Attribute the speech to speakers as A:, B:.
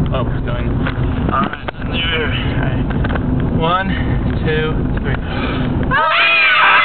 A: Oh, we're going. Alright, in the air. Alright. 1, 2, 3.